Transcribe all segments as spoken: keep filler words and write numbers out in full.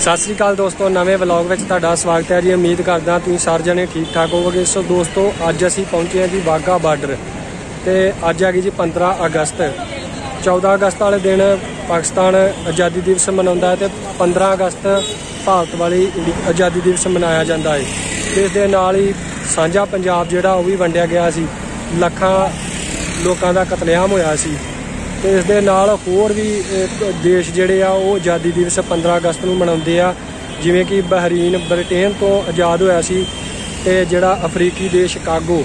सत श्री अकाल दोस्तों, नवे व्लॉग में तुहाडा स्वागत है जी। उम्मीद करदा तुसीं सारे जने ठीक ठाक होवोगे। सो दोस्तों अज असीं पहुंचे हैं जी वाघा बार्डर ते अज आ गई जी पंद्रह अगस्त। चौदह अगस्त वाले दिन पाकिस्तान आज़ादी दिवस मनाउंदा है ते पंद्रह अगस्त भारत वाली आज़ादी दिवस मनाया जाता है। इस दे नाल ही सांझा पंजाब जिहड़ा वो भी वंडिया गया सी, लखां लोकां दा कतलेआम होया सी। तो इस दे नाल होर भी देश जिहड़े आ वो आज़ादी दिवस पंद्रह अगस्त नूं मनाउंदे आ, जिवें कि बहरीन ब्रिटेन तो आज़ाद होया सी ते जिहड़ा अफ्रीकी देश शिकागो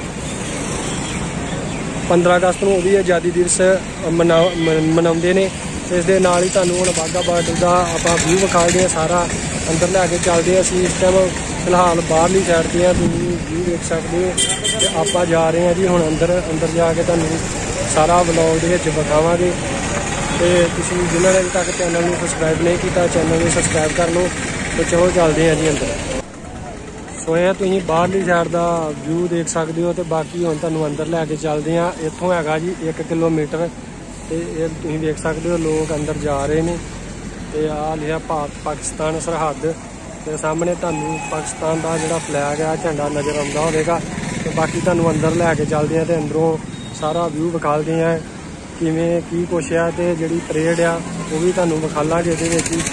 पंद्रह अगस्त नूं भी आज़ादी दिवस मना मनाउंदे ने। इस दे नाल ही तुहानूं हुण वाघा बार्डर दा आपां व्यू विखालदे आ, सारा अंदर लैके चलदे आ। असीं इस टाइम फिलहाल बाहरली साइड ते आ, तुसीं व्यू देख सकदे हो ते आपां जा रहे हैं जी हुण अंदर। अंदर जाके तुहानूं सारा व्लॉग दे विच विखावांगे ते तुसीं जिन्हां ने अजे तक चैनल नूं सबसक्राइब नहीं किया चैनल नूं सबसक्राइब कर लो। तो चलो चलदे हैं जी अंदर। सो ये तुसीं बाहरली साइड दा व्यू देख सकदे हो ते बाकी हुण तुहानूं अंदर लैके चलदे आ। इत्थों हैगा जी एक किलोमीटर ते इह तुसीं देख सकदे हो लोग अंदर जा रहे ने ते आ लिखिआ भारत पाकिस्तान सरहद ते सामने तुहानूं पाकिस्तान दा जिहड़ा फ्लैग है झंडा नज़र आउंदा होवेगा। ते बाकी तुहानूं अंदर लैके चलदे आ ते अंदरों सारा व्यू विखालदे हैं किवें की कुछ है ते जिहड़ी परेड आ वो भी तुहानूं विखालांगे इहदे विच ही।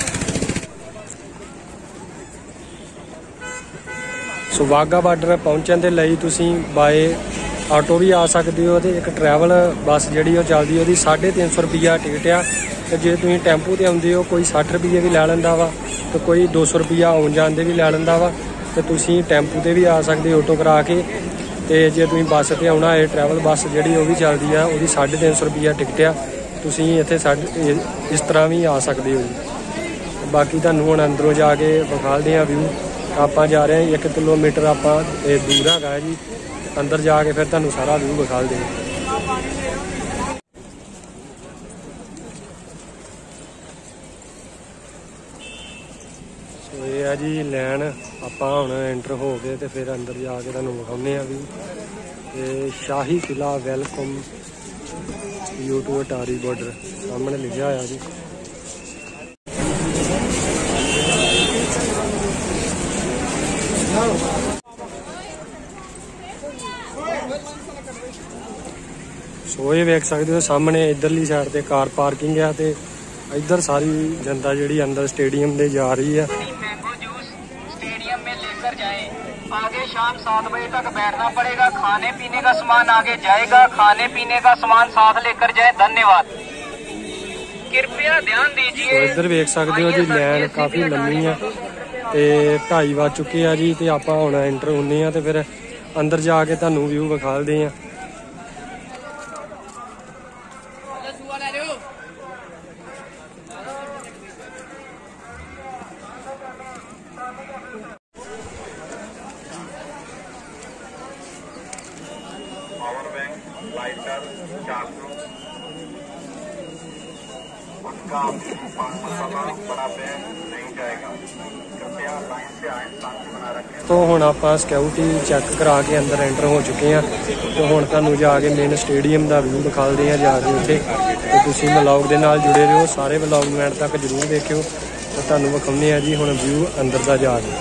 सो वाघा बार्डर पहुंचण दे लई तुसीं बाय आटो भी आ सकदे हो ते एक ट्रैवल बस जिहड़ी ओह चलदी ओहदी साढ़े तीन सौ रुपया टिकट आ। ते जे तुसीं टैंपू ते आउंदे हो कोई सठ रुपये भी लै लैंदा वा ते कोई दो सौ रुपया आउण जाण दे भी लै लैंदा वा। ते तुसीं टैंपू ते भी आ सकदे ऑटो करा के। ते जे तुसीं बस ते आउणा है ट्रैवल बस जिहड़ी ओह भी चलदी आ ओहदी साढ़े तीन सौ रुपया टिकट आ। तुसीं इत्थे साढ़े इस तरह भी आ सकदे हो जी। बाकी तुहानूं हुण अंदरों जाके विखालदे आ व्यू। आपां जा रहे हैं एक किलोमीटर आपां दूर हैगा जी, अंदर जाके फिर तुहानूं सारा व्यू विखालदे हैं। सो ये है जी लैन, आपां हुण एंटर हो गए ते फिर अंदर जाके तुहानूं विखाउने आ व्यू। ते शाही किला welcome you to Attari border सामने लिखिआ होया जी। सो ये वेख सकते हो सामने इधरली साइड ते कार पार्किंग है ते इधर सारी जनता जिहड़ी अंदर स्टेडियम दे जा रही है। मैंगो जूस स्टेडियम में लेकर जाएं। आगे शाम सात बजे तक बैठना पड़ेगा। खाने पीने का सामान आगे जाएगा, खाने पीने का सामान साथ लेकर जाएं। धन्यवाद, कृपया ध्यान दीजिए। तो इधर वेख सकते हो जी लैन काफ़ी लंबी है ते ढाई वज चुके हैं जी। ते आपां हुण एंटर होने आ ते फिर अंदर जाके तुहानूं व्यू विखालदे आ। पावर बैंक, लाइटर, चार्जर, उसका पान मसाला बड़ा बैग नहीं जाएगा। कृपया लाइन से आए, शांति बना रखें। तो हुण आपां सिक्योरिटी चैक करा के अंदर एंटर हो चुके हैं। तो हुण तुहानूं जाके मेन स्टेडियम का व्यू विखालदे हैं जाके उत्थे। तो तुसीं व्लॉग दे नाल जुड़े रहो, सारे व्लॉग नूं एंड तक जरूर देखियो। तो तुहानूं विखाउने आ जी हुण व्यू अंदर दा जाके।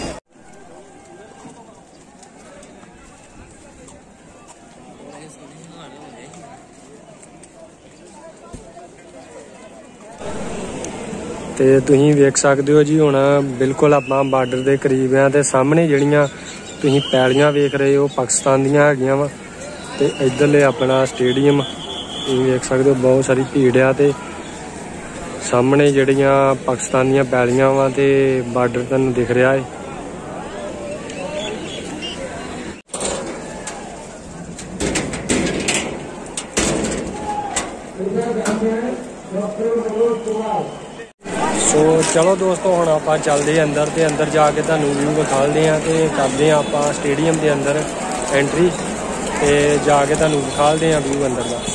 ते तुसीं वेख सकदे हो जी हुण बिल्कुल आपां बार्डर दे करीब हैं ते सामने जिहड़ियां तुसीं पैलियां वेख रहे हो पाकिस्तान दियां हैगियां वा। ते इधरले अपना स्टेडियम तुसीं वेख सकदे हो, बहुत सारी भीड़ आ ते सामने जिहड़ियां पाकिस्तान दियां पैलियां वा ते बार्डर तुहानूं दिख रहा है। सो चलो दोस्तों हुण आपां चलदे अंदर ते अंदर जाके तुहानूं व्यू विखालदे आ ते करदे आ आपां स्टेडियम के अंदर एंट्री ते जाके तुहानूं विखालदे आ व्यू अंदर दा।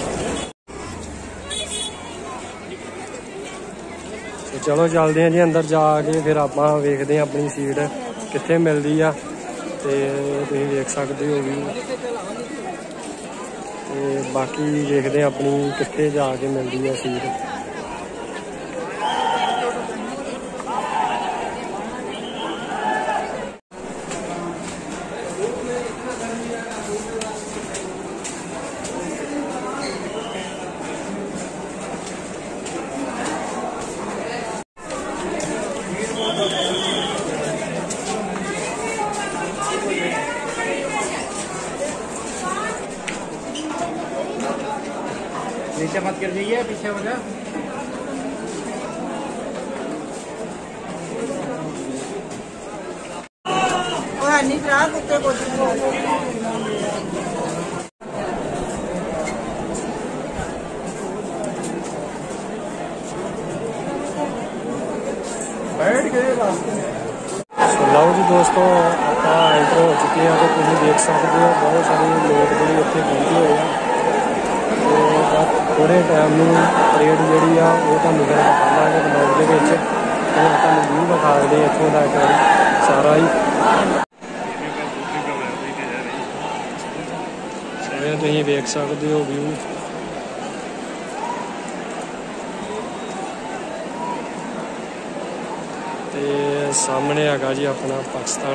तो चलो चलदे आ जी अंदर जाके फिर आपां वेखदे आ अपनी सीट कित्थे मिलदी आ। ते तुसीं वेख सकदे हो व्यू ते बाकी वेखदे अपनी कित्थे जाके मिलदी आ सीट। पीछे मत गिर जाइए, पीछे हो जा। बैठ गए रास्ते में। ਲਓ ਜੀ ਦੋਸਤੋ, ਆਪਾਂ ਐਂਟਰ ਹੋ ਚੁੱਕੇ ਹਾਂ ਤੇ ਤੁਸੀਂ ਦੇਖ ਸਕਦੇ ਹੋ ਬਹੁਤ ਸਾਰੇ ਲੋਕ ਜਿਹੜੇ ਇੱਥੇ ਪਹੁੰਚੇ ਹੋਏ ਆ ਤੇ ਥੋੜੇ ਟਾਈਮ ਨੂੰ ਪਰੇਡ ਜਿਹੜੀ ਆ ਉਹ ਤੁਹਾਨੂੰ ਫਿਰ ਦਿਖਾਵਾਂਗੇ ਬਲੌਗ ਦੇ ਵਿੱਚ ਤੇ ਤੁਹਾਨੂੰ ਵਿਊ ਵਿਖਾ ਦਿੰਦੇ ਇੱਥੋਂ ਦਾ ਇੱਕ ਵਾਰੀ ਸਾਰਾ ਹੀ। ਸਾਰੇ ਤੁਸੀਂ ਵੇਖ ਸਕਦੇ ਹੋ ਵਿਊ। ਤੇ ਸਾਹਮਣੇ ਹੈਗਾ ਜੀ ਆਪਣਾ ਪਾਕਿਸਤਾਨ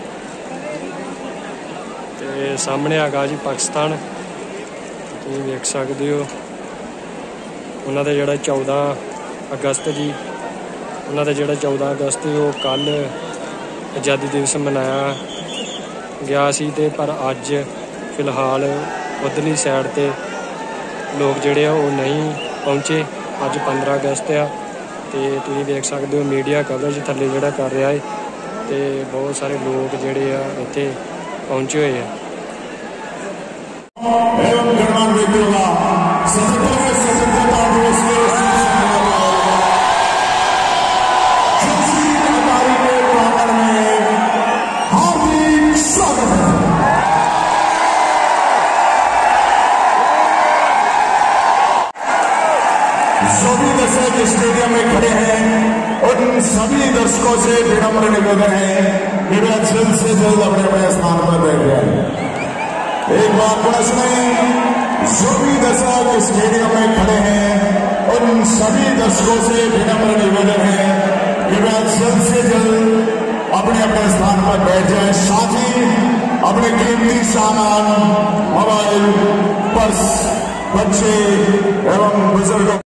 ਤੇ ਸਾਹਮਣੇ ਹੈਗਾ ਜੀ ਪਾਕਿਸਤਾਨ, ਤੁਸੀਂ ਵੇਖ ਸਕਦੇ ਹੋ। ਉਹਨਾਂ ਦਾ ਜਿਹੜਾ ਚੌਦਾਂ ਅਗਸਤ ਜੀ ਉਹਨਾਂ ਦਾ ਜਿਹੜਾ ਚੌਦਾਂ ਅਗਸਤ ਉਹ ਕੱਲ੍ਹ ਆਜ਼ਾਦੀ ਦਿਵਸ ਮਨਾਇਆ ਗਿਆ ਸੀ ਤੇ ਪਰ ਅੱਜ ਫਿਲਹਾਲ ਉੱਧਰਲੀ ਸਾਈਡ 'ਤੇ ਲੋਕ ਜਿਹੜੇ ਆ ਉਹ ਨਹੀਂ ਪਹੁੰਚੇ। ਅੱਜ ਪੰਦਰਾਂ ਅਗਸਤ ਆ ਤੇ ਤੁਸੀਂ ਦੇਖ ਸਕਦੇ ਹੋ ਮੀਡੀਆ ਕਵਰੇਜ ਥੱਲੇ ਜਿਹੜਾ ਕਰ ਰਿਹਾ ਹੈ ਤੇ ਬਹੁਤ ਸਾਰੇ ਲੋਕ ਜਿਹੜੇ ਆ ਇੱਥੇ ਪਹੁੰਚੇ ਹੋਏ ਆ। सभी दर्शक स्टेडियम में खड़े हैं और इन सभी दर्शकों से विनम्र निवेदन है कि वे जल्द से जल्द अपने अपने स्थान पर बैठ जाए। एक बार पुनः सुने, सभी दर्शक स्टेडियम में खड़े हैं और इन सभी दर्शकों से विनम्र निवेदन है कि वे जल्द से जल्द अपने अपने स्थान पर बैठ जाए। साथ ही अपने कीमती सामान, मोबाइल, पर्स, बच्चे एवं बुजुर्गों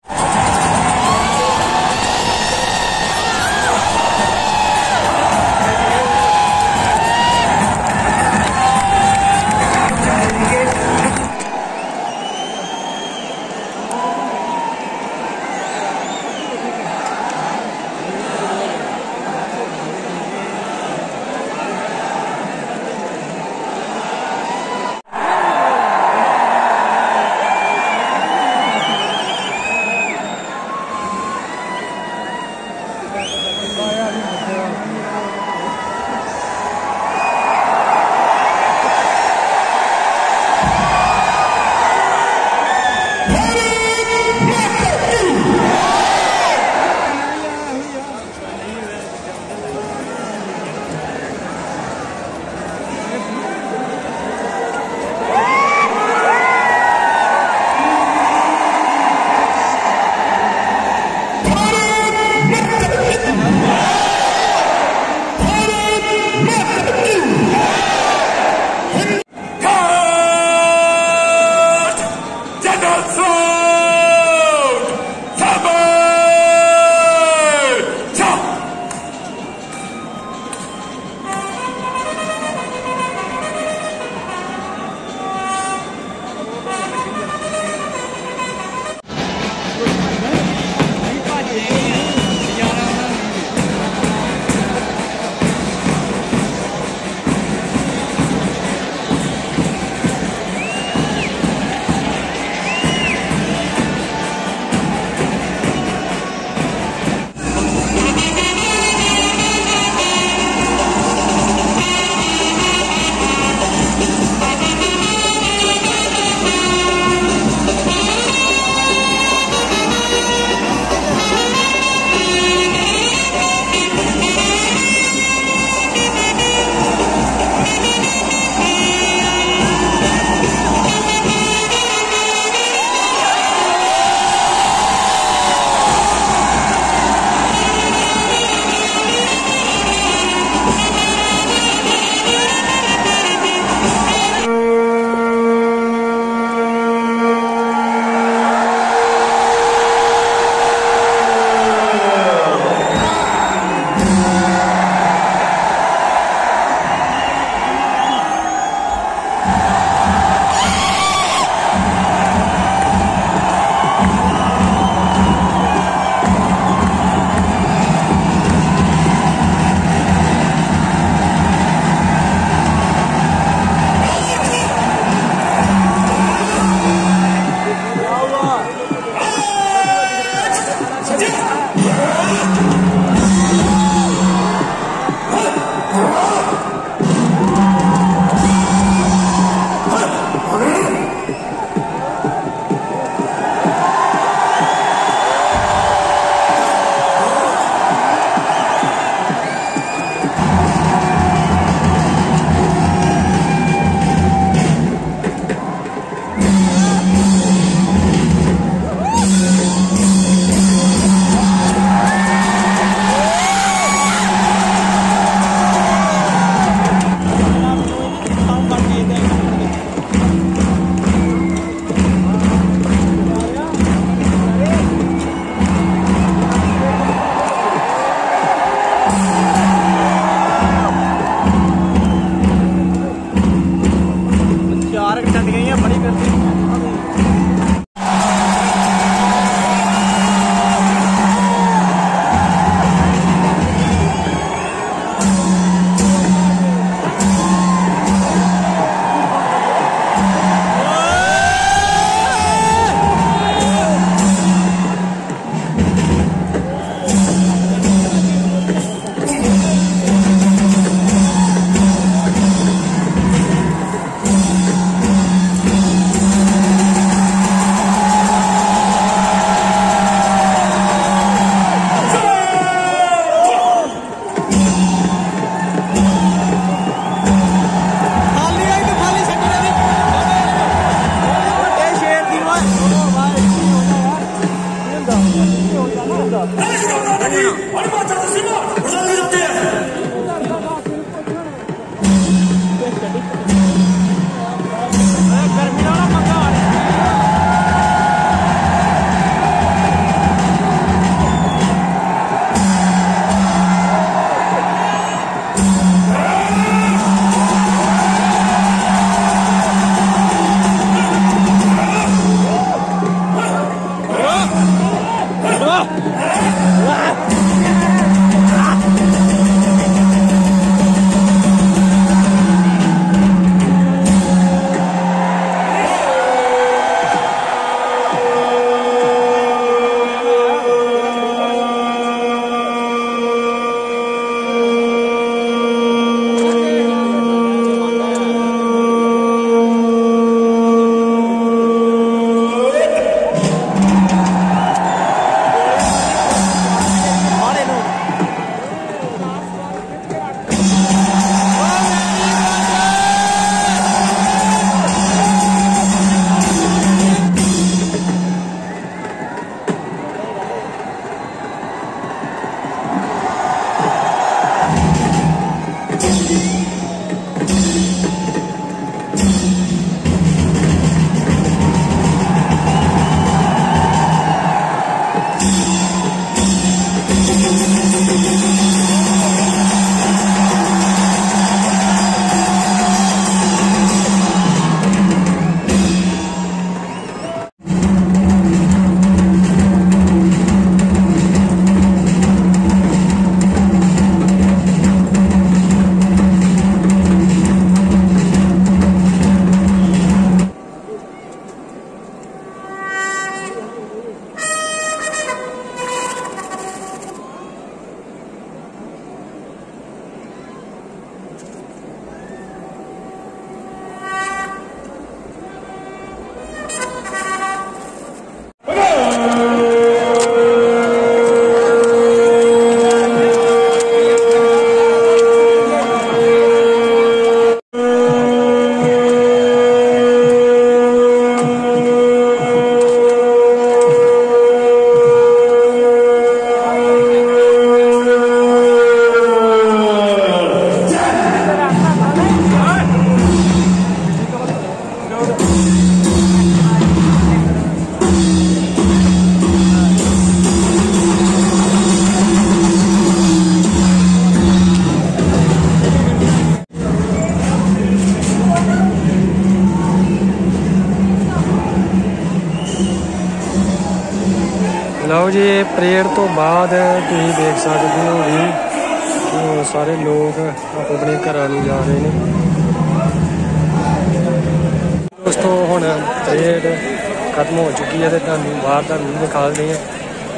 लो जी परेड तो बाद तुम देख सकते हो भी तो सारे लोग अपने घर जा रहे हैं। दोस्तों हुण परेड खत्म हो चुकी है तो तुहानूं बाहर का व्यू दिखाते हैं।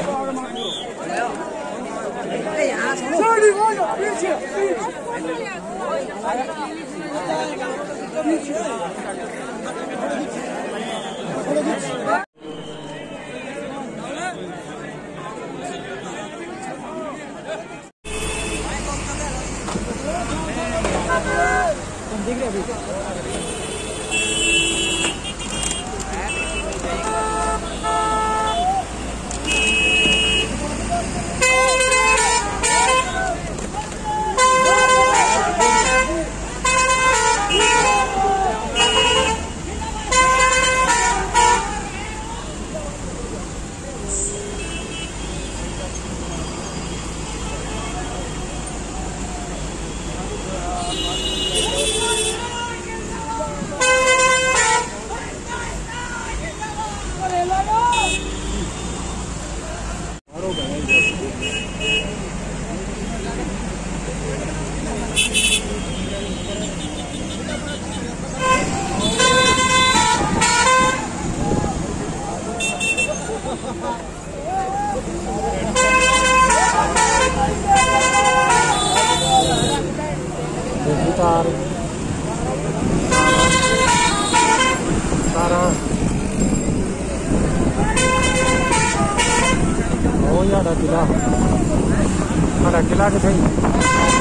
तार तारा ओ यार किला हमारा किला किथे